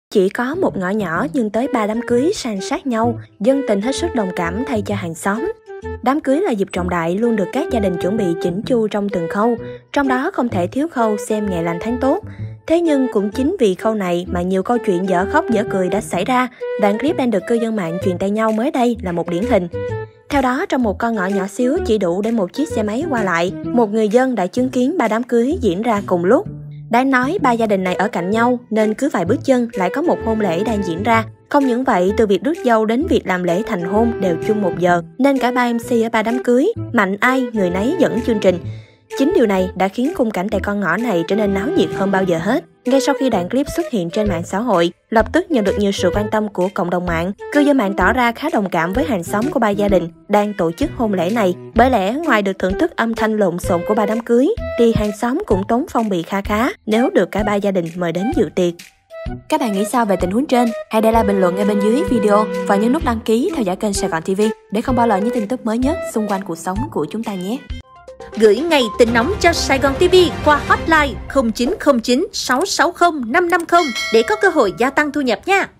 Chỉ có một ngõ nhỏ nhưng tới 3 đám cưới san sát nhau, dân tình hết sức đồng cảm thay cho hàng xóm. Đám cưới là dịp trọng đại luôn được các gia đình chuẩn bị chỉnh chu trong từng khâu, trong đó không thể thiếu khâu xem ngày lành tháng tốt. Thế nhưng cũng chính vì khâu này mà nhiều câu chuyện dở khóc dở cười đã xảy ra. Đoạn clip đang được cư dân mạng truyền tay nhau mới đây là một điển hình. Theo đó, trong một con ngõ nhỏ xíu chỉ đủ để một chiếc xe máy qua lại, một người dân đã chứng kiến 3 đám cưới diễn ra cùng lúc. Đáng nói 3 gia đình này ở cạnh nhau nên cứ vài bước chân lại có một hôn lễ đang diễn ra. Không những vậy, từ việc rước dâu đến việc làm lễ thành hôn đều chung một giờ, nên cả 3 MC ở 3 đám cưới, mạnh ai người nấy dẫn chương trình. Chính điều này đã khiến khung cảnh tại con ngõ này trở nên náo nhiệt hơn bao giờ hết. Ngay sau khi đoạn clip xuất hiện trên mạng xã hội, lập tức nhận được nhiều sự quan tâm của cộng đồng mạng. Cư dân mạng tỏ ra khá đồng cảm với hàng xóm của 3 gia đình đang tổ chức hôn lễ này. Bởi lẽ ngoài được thưởng thức âm thanh lộn xộn của 3 đám cưới, thì hàng xóm cũng tốn phong bì kha khá nếu được cả 3 gia đình mời đến dự tiệc. Các bạn nghĩ sao về tình huống trên? Hãy để lại bình luận ngay bên dưới video và nhấn nút đăng ký theo dõi kênh Sài Gòn TV để không bỏ lỡ những tin tức mới nhất xung quanh cuộc sống của chúng ta nhé. Gửi ngày tin nóng cho Sài Gòn TV qua hotline 0909 660 550 để có cơ hội gia tăng thu nhập nha.